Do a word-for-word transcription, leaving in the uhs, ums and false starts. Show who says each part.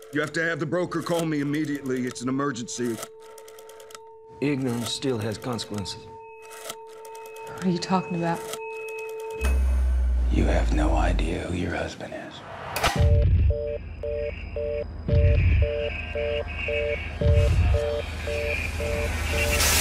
Speaker 1: You have to have the broker call me immediately. It's an emergency.
Speaker 2: Ignorance still has consequences.
Speaker 3: What are you talking about?
Speaker 4: You have no idea who your husband is.
Speaker 5: Thank you.